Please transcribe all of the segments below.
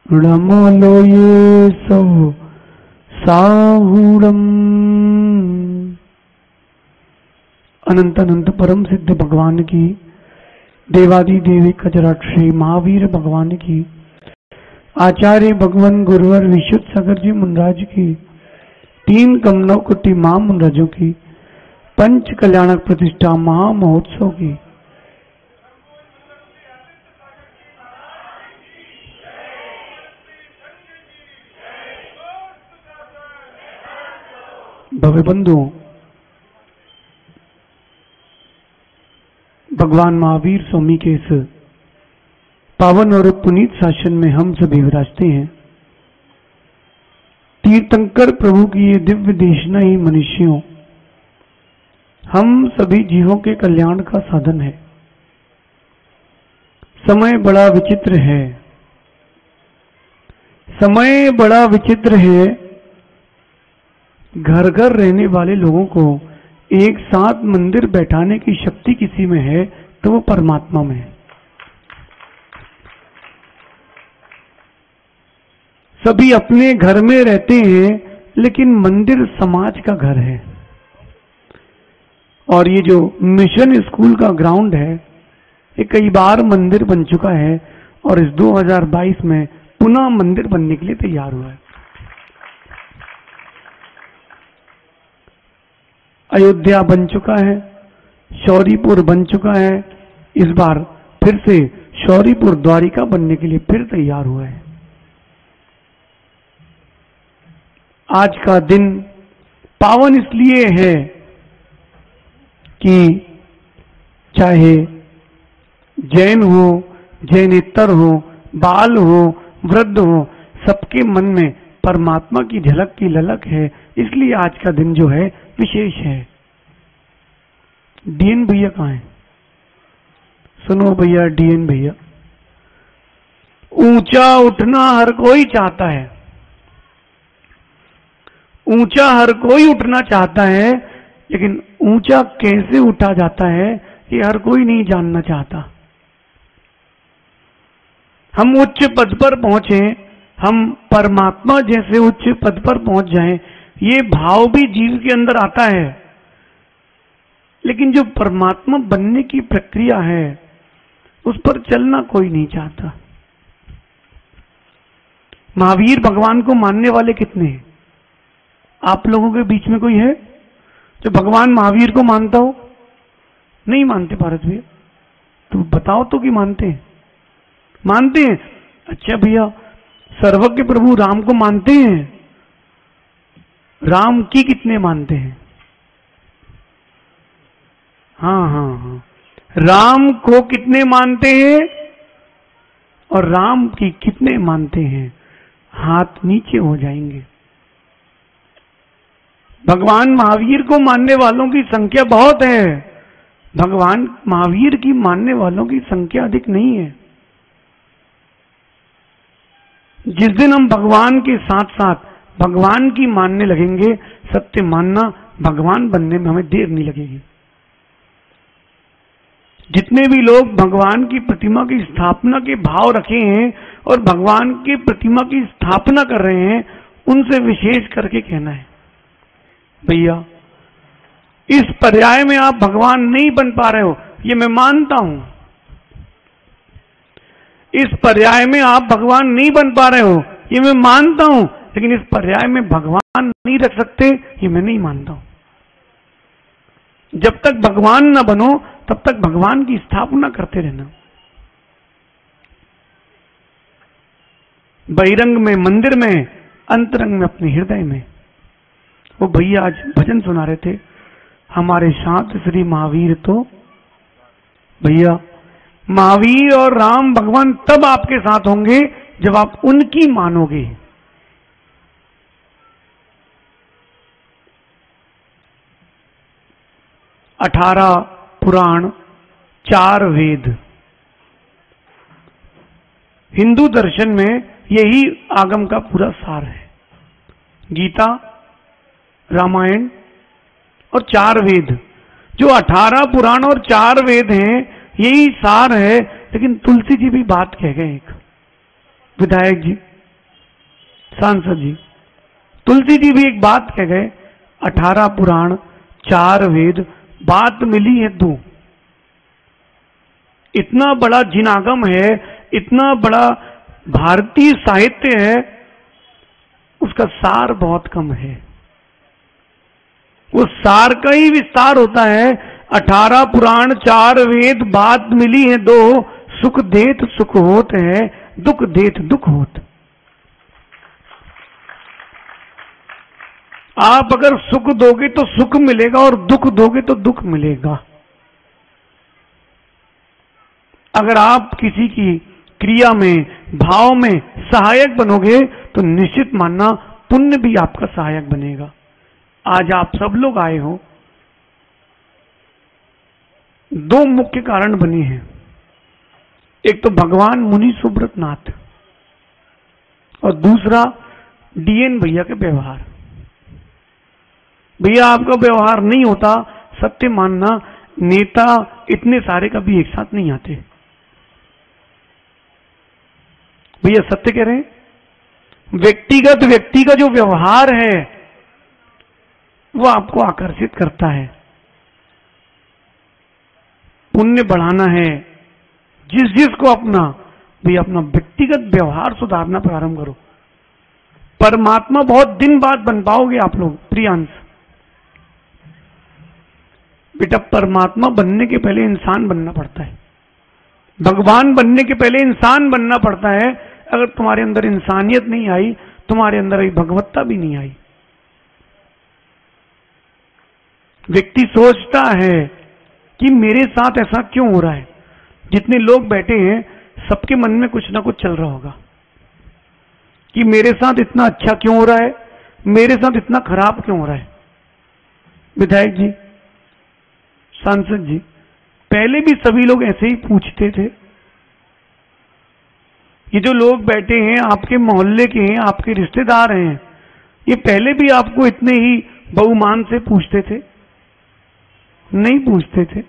ऋणमूलो ये सौ साहूरम। अनंत अनंत परम सिद्ध भगवान की, देवादि देवी कजराक्षी महावीर भगवान की, आचार्य भगवान गुरुवर विशुद्ध सागर जी मुनराज की, तीन कमनव कुटी महा मुनराजों की, पंच कल्याणक प्रतिष्ठा महा महोत्सव की। भव्य बंधुओं, भगवान महावीर स्वामी के इस पावन और पुनीत शासन में हम सभी विराजते हैं। तीर्थंकर प्रभु की ये दिव्य देशना ही मनुष्यों, हम सभी जीवों के कल्याण का साधन है। समय बड़ा विचित्र है, समय बड़ा विचित्र है। घर घर रहने वाले लोगों को एक साथ मंदिर बैठाने की शक्ति किसी में है तो वो परमात्मा में है। सभी अपने घर में रहते हैं, लेकिन मंदिर समाज का घर है। और ये जो मिशन स्कूल का ग्राउंड है, ये कई बार मंदिर बन चुका है और इस 2022 में पुनः मंदिर बनने के लिए तैयार हुआ है। अयोध्या बन चुका है, शौरीपुर बन चुका है, इस बार फिर से शौरीपुर द्वारिका बनने के लिए फिर तैयार हुआ है। आज का दिन पावन इसलिए है कि चाहे जैन हो, जैनेतर हो, बाल हो, वृद्ध हो, सबके मन में परमात्मा की झलक की ललक है, इसलिए आज का दिन जो है विशेष है। डीएन भैया कहाँ है? सुनो भैया, डीएन भैया, ऊंचा उठना हर कोई चाहता है, ऊंचा हर कोई उठना चाहता है, लेकिन ऊंचा कैसे उठा जाता है ये हर कोई नहीं जानना चाहता। हम उच्च पद पर पहुंचे, हम परमात्मा जैसे उच्च पद पर पहुंच जाएं, ये भाव भी जीव के अंदर आता है, लेकिन जो परमात्मा बनने की प्रक्रिया है उस पर चलना कोई नहीं चाहता। महावीर भगवान को मानने वाले कितने हैं? आप लोगों के बीच में कोई है जो भगवान महावीर को मानता हो? नहीं मानते भारत भैया, तो बताओ तो कि मानते हैं? मानते हैं। अच्छा भैया, सर्वज्ञ प्रभु राम को मानते हैं? राम की कितने मानते हैं? हाँ हाँ हाँ, राम को कितने मानते हैं और राम की कितने मानते हैं? हाथ नीचे हो जाएंगे। भगवान महावीर को मानने वालों की संख्या बहुत है, भगवान महावीर की मानने वालों की संख्या अधिक नहीं है। जिस दिन हम भगवान के साथ साथ भगवान की मानने लगेंगे, सत्य मानना, भगवान बनने में हमें देर नहीं लगेगी। जितने भी लोग भगवान की प्रतिमा की स्थापना के भाव रखे हैं और भगवान की प्रतिमा की स्थापना कर रहे हैं, उनसे विशेष करके कहना है, भैया इस पर्याय में आप भगवान नहीं बन पा रहे हो, ये मैं मानता हूं। इस पर्याय में आप भगवान नहीं बन पा रहे हो, ये मैं मानता हूं, लेकिन इस पर्याय में भगवान नहीं रख सकते, ये मैं नहीं मानता हूं। जब तक भगवान न बनो तब तक भगवान की स्थापना करते रहना। बहिरंग में मंदिर में, अंतरंग में अपने हृदय में। वो भैया आज भजन सुना रहे थे, हमारे शांत श्री महावीर। तो भैया महावीर और राम भगवान तब आपके साथ होंगे जब आप उनकी मानोगे। अठारह पुराण, 4 वेद, हिंदू दर्शन में यही आगम का पूरा सार है। गीता, रामायण और 4 वेद, जो 18 पुराण और 4 वेद हैं, यही सार है। लेकिन तुलसी जी भी बात कह गए, एक विधायक जी, सांसद जी, तुलसी जी भी एक बात कह गए, 18 पुराण 4 वेद, बात मिली है 2। इतना बड़ा जिनागम है, इतना बड़ा भारतीय साहित्य है, उसका सार बहुत कम है। वो सार का ही विस्तार होता है। 18 पुराण 4 वेद, बात मिली है 2, सुख देत सुख होत है, दुख देत दुख होत। आप अगर सुख दोगे तो सुख मिलेगा और दुख दोगे तो दुख मिलेगा। अगर आप किसी की क्रिया में, भाव में सहायक बनोगे तो निश्चित मानना पुण्य भी आपका सहायक बनेगा। आज आप सब लोग आए हो, 2 मुख्य कारण बने हैं। एक तो भगवान मुनि सुब्रत नाथ और दूसरा डीएन भैया के व्यवहार। भैया आपका व्यवहार नहीं होता, सत्य मानना, नेता इतने सारे कभी एक साथ नहीं आते। भैया सत्य कह रहे हैं। व्यक्तिगत व्यक्ति का जो व्यवहार है वो आपको आकर्षित करता है। पुण्य बढ़ाना है, जिस जिसको अपना, भैया अपना व्यक्तिगत व्यवहार सुधारना प्रारंभ करो। परमात्मा बहुत दिन बाद बन पाओगे आप लोग। प्रियांश बेटा, परमात्मा बनने के पहले इंसान बनना पड़ता है। भगवान बनने के पहले इंसान बनना पड़ता है। अगर तुम्हारे अंदर इंसानियत नहीं आई, तुम्हारे अंदर भगवत्ता भी नहीं आई। व्यक्ति सोचता है कि मेरे साथ ऐसा क्यों हो रहा है। जितने लोग बैठे हैं सबके मन में कुछ ना कुछ चल रहा होगा कि मेरे साथ इतना अच्छा क्यों हो रहा है, मेरे साथ इतना खराब क्यों हो रहा है। विधायक जी, सांसद जी, पहले भी सभी लोग ऐसे ही पूछते थे। ये जो लोग बैठे हैं आपके मोहल्ले के हैं, आपके रिश्तेदार हैं, ये पहले भी आपको इतने ही बहुमान से पूछते थे? नहीं पूछते थे।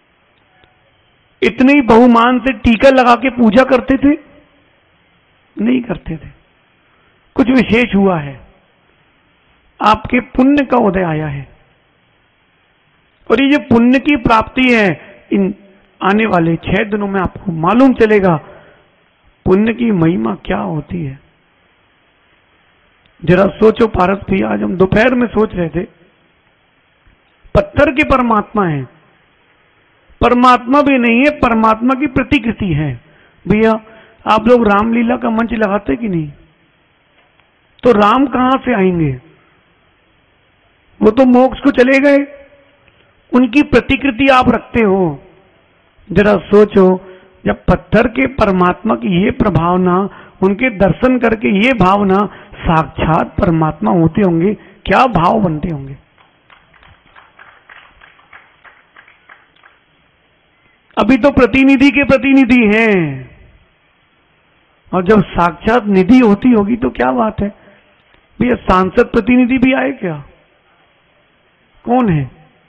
इतने ही बहुमान से टीका लगा के पूजा करते थे? नहीं करते थे। कुछ विशेष हुआ है, आपके पुण्य का उदय आया है और ये जो पुण्य की प्राप्ति है, इन आने वाले 6 दिनों में आपको मालूम चलेगा पुण्य की महिमा क्या होती है। जरा सोचो पारस भैया, आज हम दोपहर में सोच रहे थे, पत्थर के परमात्मा है, परमात्मा भी नहीं है, परमात्मा की प्रतिकृति है। भैया आप लोग रामलीला का मंच लगाते कि नहीं? तो राम कहां से आएंगे? वो तो मोक्ष को चले गए, उनकी प्रतिकृति आप रखते हो। जरा सोचो, जब पत्थर के परमात्मा की ये प्रभावना, उनके दर्शन करके ये भावना साक्षात परमात्मा होते होंगे, क्या भाव बनते होंगे। अभी तो प्रतिनिधि के प्रतिनिधि हैं, और जब साक्षात निधि होती होगी तो क्या बात है। भैया सांसद प्रतिनिधि भी आए क्या? कौन है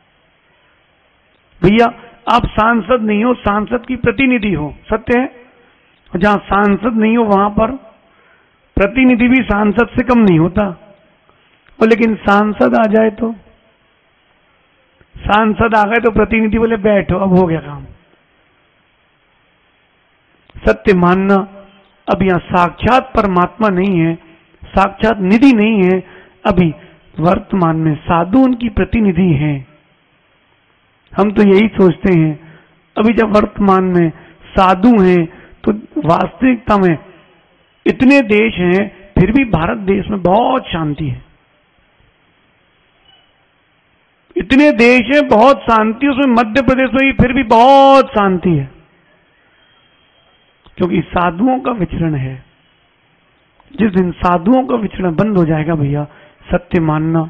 भैया? आप सांसद नहीं हो, सांसद की प्रतिनिधि हो, सत्य है। जहां सांसद नहीं हो वहां पर प्रतिनिधि भी सांसद से कम नहीं होता। और लेकिन सांसद आ जाए तो, सांसद आ गए तो प्रतिनिधि बोले बैठो, अब हो गया काम। सत्य मानना, अब यहां साक्षात परमात्मा नहीं है, साक्षात निधि नहीं है। अभी वर्तमान में साधु उनकी प्रतिनिधि हैं। हम तो यही सोचते हैं, अभी जब वर्तमान में साधु हैं तो वास्तविकता में इतने देश हैं, फिर भी भारत देश में बहुत शांति है। इतने देश हैं, बहुत शांति, उसमें मध्य प्रदेश में भी फिर भी बहुत शांति है, क्योंकि साधुओं का विचरण है। जिस दिन साधुओं का विचरण बंद हो जाएगा भैया, सत्य मानना,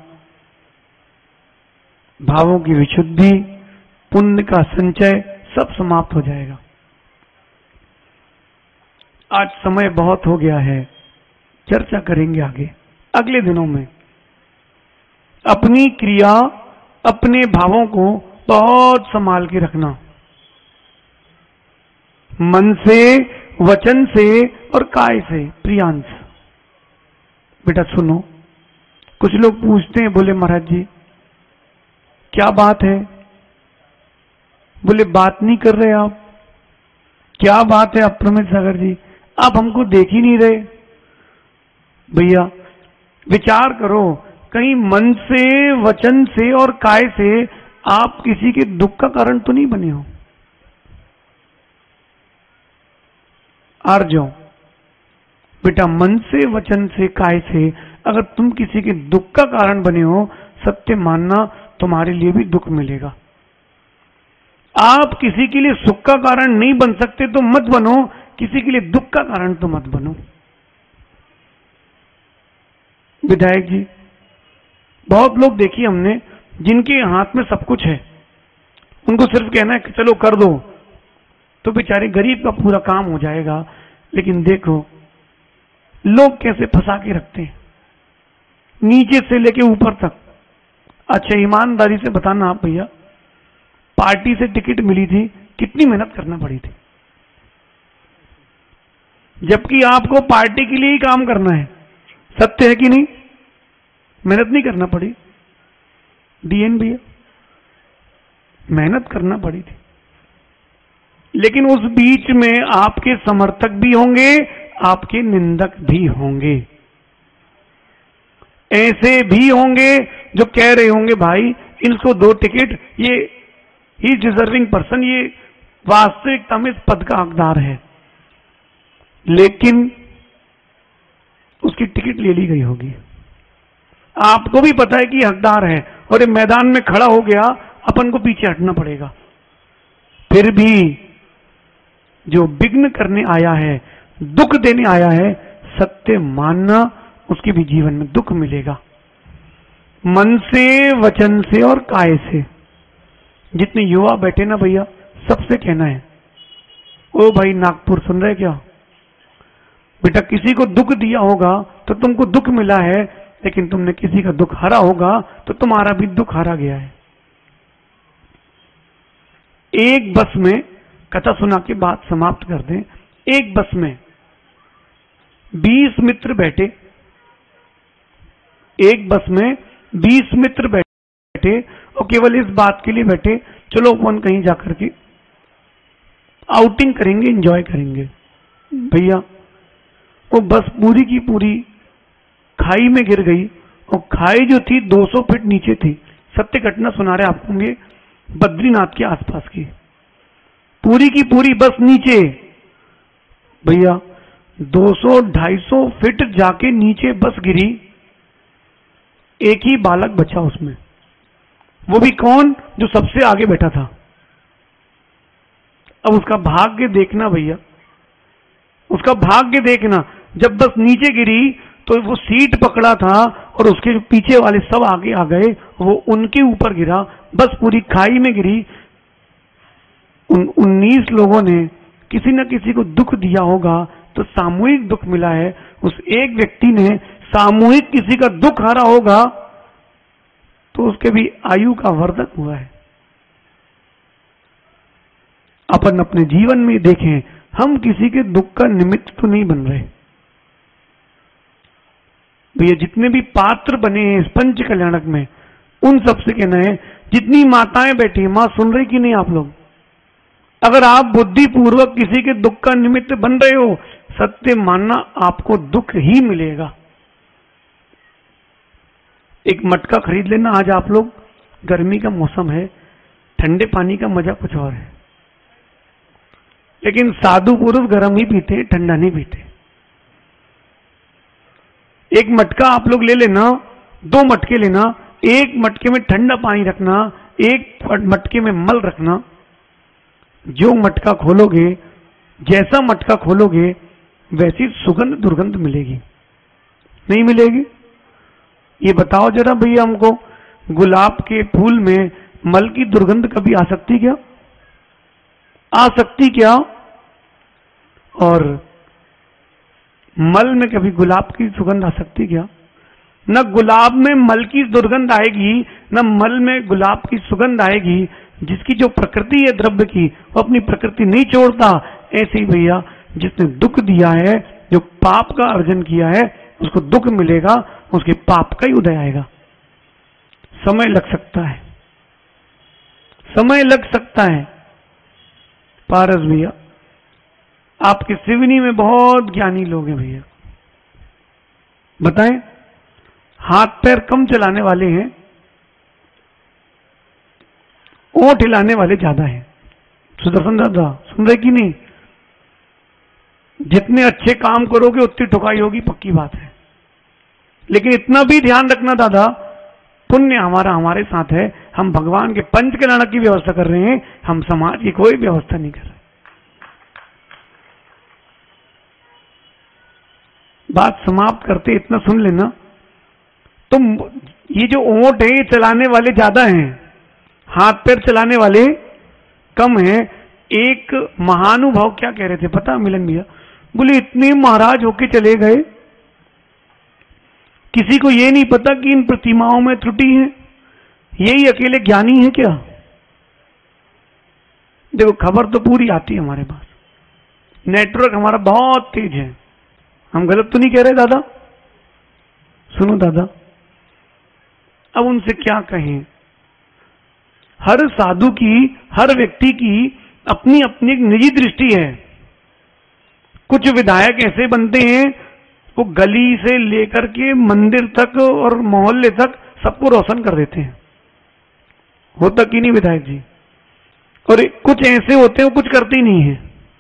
भावों की विशुद्धि, पुण्य का संचय सब समाप्त हो जाएगा। आज समय बहुत हो गया है, चर्चा करेंगे आगे अगले दिनों में। अपनी क्रिया, अपने भावों को बहुत संभाल के रखना, मन से, वचन से और काय से। प्रियांश, बेटा सुनो, कुछ लोग पूछते हैं, बोले महाराज जी क्या बात है? बोले बात नहीं कर रहे आप, क्या बात है अप्रमेय सागर जी, आप हमको देख ही नहीं रहे। भैया विचार करो, कहीं मन से, वचन से और काय से आप किसी के दुख का कारण तो नहीं बने हो? आर जाओ बेटा, मन से, वचन से, काय से अगर तुम किसी के दुख का कारण बने हो, सत्य मानना तुम्हारे लिए भी दुख मिलेगा। आप किसी के लिए सुख का कारण नहीं बन सकते तो मत बनो, किसी के लिए दुख का कारण तो मत बनो। विधायक जी, बहुत लोग देखिए हमने जिनके हाथ में सब कुछ है, उनको सिर्फ कहना है कि चलो कर दो, तो बेचारे गरीब का पूरा काम हो जाएगा। लेकिन देखो लोग कैसे फंसा के रखते हैं, नीचे से लेके ऊपर तक। अच्छा ईमानदारी से बताना आप भैया, पार्टी से टिकट मिली थी, कितनी मेहनत करना पड़ी थी, जबकि आपको पार्टी के लिए ही काम करना है। सत्य है कि नहीं? मेहनत नहीं करना पड़ी? डीएन भैया मेहनत करना पड़ी थी, लेकिन उस बीच में आपके समर्थक भी होंगे, आपके निंदक भी होंगे। ऐसे भी होंगे जो कह रहे होंगे भाई इनको दो टिकट, ये ही डिजर्विंग पर्सन, ये वास्तविकता में इस पद का हकदार है, लेकिन उसकी टिकट ले ली गई होगी। आपको भी पता है कि हकदार है और ये मैदान में खड़ा हो गया, अपन को पीछे हटना पड़ेगा। फिर भी जो विघ्न करने आया है, दुख देने आया है, सत्य मानना, उसके भी जीवन में दुख मिलेगा। मन से, वचन से और काय से। जितने युवा बैठे ना भैया, सबसे कहना है, ओ भाई नागपुर सुन रहे क्या? बेटा किसी को दुख दिया होगा तो तुमको दुख मिला है, लेकिन तुमने किसी का दुख हरा होगा तो तुम्हारा भी दुख हरा गया है। एक बस में, कथा सुना के बात समाप्त कर दें, एक बस में 20 मित्र बैठे, एक बस में 20 मित्र बैठे और केवल इस बात के लिए बैठे, चलो अपन कहीं जाकर के आउटिंग करेंगे, एंजॉय करेंगे। भैया वो बस पूरी की पूरी खाई में गिर गई, और खाई जो थी 200 फीट नीचे थी। सत्य घटना सुना रहे आपको होंगे, बद्रीनाथ के आसपास की। पूरी की पूरी बस नीचे। भैया 200-250 फीट जाके नीचे बस गिरी, एक ही बालक बचा उसमें, वो भी कौन? जो सबसे आगे बैठा था। अब उसका भाग्य देखना भैया, उसका भाग्य देखना, जब बस नीचे गिरी तो वो सीट पकड़ा था और उसके पीछे वाले सब आगे आ गए, वो उनके ऊपर गिरा, बस पूरी खाई में गिरी। 19 लोगों ने किसी न किसी को दुख दिया होगा, तो सामूहिक दुख मिला है। उस एक व्यक्ति ने सामूहिक किसी का दुख हरा होगा, तो उसके भी आयु का वर्धन हुआ है। अपन अपने जीवन में देखें, हम किसी के दुख का निमित्त तो नहीं बन रहे भैया। जितने भी पात्र बने हैं इस पंच कल्याणक में, उन सबसे कहना है, जितनी माताएं बैठी, मां सुन रही कि नहीं आप लोग? अगर आप बुद्धि पूर्वक किसी के दुख का निमित्त बन रहे हो, सत्य मानना आपको दुख ही मिलेगा। एक मटका खरीद लेना आज आप लोग, गर्मी का मौसम है, ठंडे पानी का मजा कुछ और है, लेकिन साधु पुरुष गर्म ही पीते, ठंडा नहीं पीते। एक मटका आप लोग ले लेना, 2 मटके लेना, एक मटके में ठंडा पानी रखना, एक मटके में मल रखना। जो मटका खोलोगे, जैसा मटका खोलोगे, वैसी सुगंध दुर्गंध मिलेगी, नहीं मिलेगी? ये बताओ जरा भैया हमको, गुलाब के फूल में मल की दुर्गंध कभी आ सकती क्या? आ सकती क्या? और मल में कभी गुलाब की सुगंध आ सकती क्या? न गुलाब में मल की दुर्गंध आएगी, न मल में गुलाब की सुगंध आएगी। जिसकी जो प्रकृति है द्रव्य की, वो अपनी प्रकृति नहीं छोड़ता। ऐसे ही भैया जिसने दुख दिया है, जो पाप का अर्जन किया है, उसको दुख मिलेगा, उसके पाप का ही उदय आएगा। समय लग सकता है, समय लग सकता है। पारस भैया, आपके सिवनी में बहुत ज्ञानी लोग हैं भैया, बताएं, हाथ पैर कम चलाने वाले हैं, ओंठ हिलाने वाले ज्यादा हैं। सुदर्शन दादा सुन रहे कि नहीं? जितने अच्छे काम करोगे उतनी ठुकाई होगी, पक्की बात है। लेकिन इतना भी ध्यान रखना दादा, पुण्य हमारा हमारे साथ है। हम भगवान के पंच कल्याण की व्यवस्था कर रहे हैं, हम समाज की कोई व्यवस्था नहीं कर रहे। बात समाप्त करते इतना सुन लेना, तुम ये जो ओंठ है ये चलाने वाले ज्यादा हैं, हाथ पैर चलाने वाले कम हैं। एक महानुभाव क्या कह रहे थे पता मिलन भैया? बोले इतने महाराज होके चले गए, किसी को ये नहीं पता कि इन प्रतिमाओं में त्रुटि है, यही अकेले ज्ञानी है क्या? देखो खबर तो पूरी आती है हमारे पास, नेटवर्क हमारा बहुत तेज है, हम गलत तो नहीं कह रहे दादा? सुनो दादा, अब उनसे क्या कहें? हर साधु की, हर व्यक्ति की अपनी अपनी एक निजी दृष्टि है। कुछ विधायक ऐसे बनते हैं, वो गली से लेकर के मंदिर तक और मोहल्ले तक सबको रोशन कर देते हैं, होता कि नहीं विधायक जी? और कुछ ऐसे होते हैं वो कुछ करते ही नहीं है,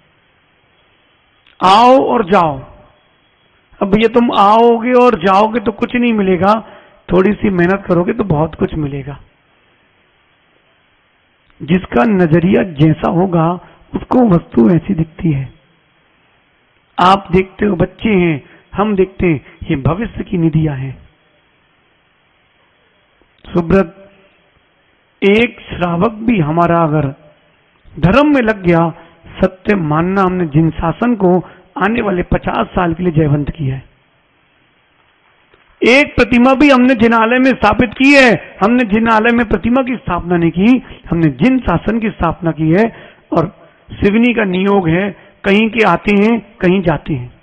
आओ और जाओ। अब भैया तुम आओगे और जाओगे तो कुछ नहीं मिलेगा, थोड़ी सी मेहनत करोगे तो बहुत कुछ मिलेगा। जिसका नजरिया जैसा होगा उसको वस्तु ऐसी दिखती है। आप देखते हो बच्चे हैं, हम देखते हैं ये भविष्य की निधियां हैं। सुब्रत, एक श्रावक भी हमारा अगर धर्म में लग गया, सत्य मानना हमने जिन शासन को आने वाले 50 साल के लिए जयवंत किया है। एक प्रतिमा भी हमने जिनालय में स्थापित की है, हमने जिनालय में प्रतिमा की स्थापना नहीं की, हमने जिन शासन की स्थापना की है। और सिवनी का नियोग है, कहीं के आते हैं कहीं जाते हैं,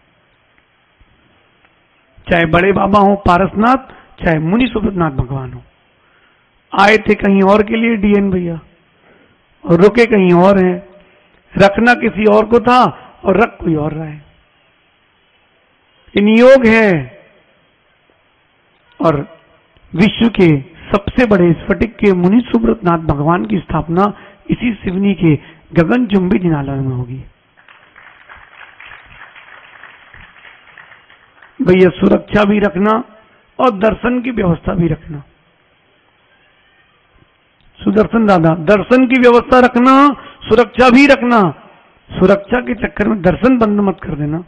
चाहे बड़े बाबा हो पारसनाथ, चाहे मुनि सुब्रतनाथ भगवान हो, आए थे कहीं और के लिए डीएन भैया और रुके कहीं और हैं। रखना किसी और को था और रख कोई और रहा है, ये नियोग है। और विश्व के सबसे बड़े स्फटिक के मुनि सुब्रतनाथ भगवान की स्थापना इसी सिवनी के गगनचुंबी जिनालय में होगी। भैया सुरक्षा भी रखना और दर्शन की व्यवस्था भी रखना। सुदर्शन दादा, दर्शन की व्यवस्था रखना, सुरक्षा भी रखना। सुरक्षा के चक्कर में दर्शन बंद मत कर देना।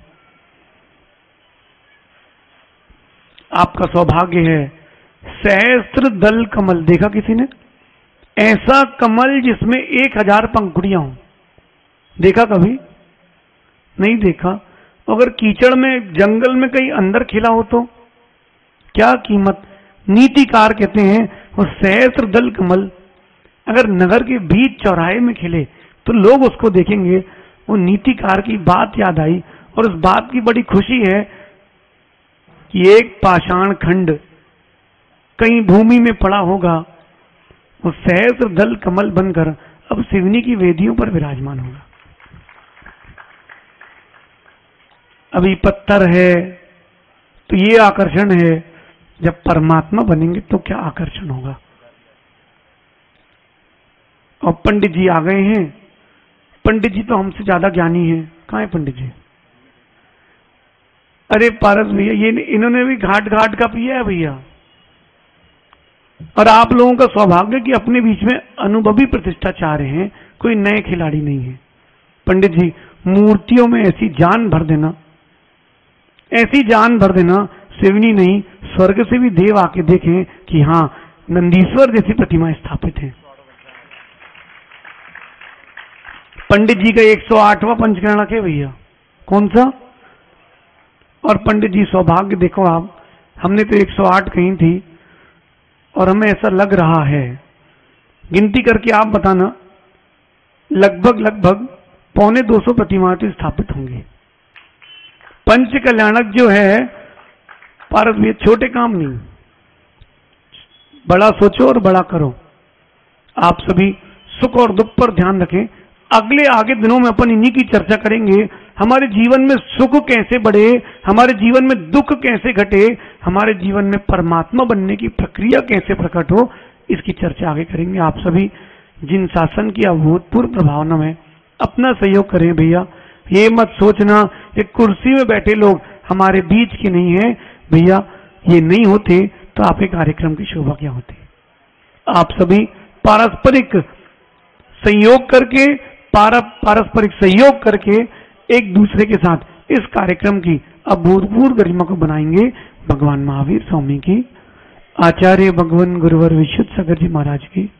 आपका सौभाग्य है, सहस्त्र दल कमल देखा किसी ने? ऐसा कमल जिसमें 1000 पंखुड़ियां हों, देखा कभी? नहीं देखा। अगर कीचड़ में, जंगल में कहीं अंदर खिला हो तो क्या कीमत? नीतिकार कहते हैं वो सहस्त्र दल कमल अगर नगर के बीच चौराहे में खिले तो लोग उसको देखेंगे। वो नीतिकार की बात याद आई और उस बात की बड़ी खुशी है कि एक पाषाण खंड कहीं भूमि में पड़ा होगा, वो सहस्त्र दल कमल बनकर अब सिवनी की वेदियों पर विराजमान होगा। अभी पत्थर है तो ये आकर्षण है, जब परमात्मा बनेंगे तो क्या आकर्षण होगा। और पंडित जी आ गए हैं। पंडित जी तो हमसे ज्यादा ज्ञानी हैं। कहाँ है पंडित जी? अरे पारस भैया, ये इन्होंने भी घाट घाट का पिया है भैया। और आप लोगों का सौभाग्य कि अपने बीच में अनुभवी प्रतिष्ठा चाह रहे हैं, कोई नए खिलाड़ी नहीं है। पंडित जी, मूर्तियों में ऐसी जान भर देना, ऐसी जान भर देना, सिवनी नहीं स्वर्ग से भी देव आके देखें कि हाँ नंदीश्वर जैसी प्रतिमाएं स्थापित हैं। पंडित जी का 108वां पंचकर्णक है भैया। कौन सा? और पंडित जी सौभाग्य देखो आप, हमने तो 108 कही थी और हमें ऐसा लग रहा है, गिनती करके आप बताना, लगभग 250 प्रतिमाएं तो स्थापित होंगी। पंच कल्याणक जो है पारस भैया छोटे काम नहीं, बड़ा सोचो और बड़ा करो। आप सभी सुख और दुख पर ध्यान रखें। अगले आगे दिनों में अपन इन्हीं की चर्चा करेंगे। हमारे जीवन में सुख कैसे बढ़े, हमारे जीवन में दुख कैसे घटे, हमारे जीवन में परमात्मा बनने की प्रक्रिया कैसे प्रकट हो, इसकी चर्चा आगे करेंगे। आप सभी जिन शासन की अभूतपूर्व प्रभावना में अपना सहयोग करें भैया। ये मत सोचना कि कुर्सी में बैठे लोग हमारे बीच के नहीं है भैया, ये नहीं होते तो आपके कार्यक्रम की शोभा क्या होती। आप सभी पारस्परिक संयोग करके, पारस्परिक सहयोग करके एक दूसरे के साथ इस कार्यक्रम की अभूतपूर्व गरिमा को बनाएंगे। भगवान महावीर स्वामी की, आचार्य भगवान गुरुवर विशुद्ध सागर जी महाराज की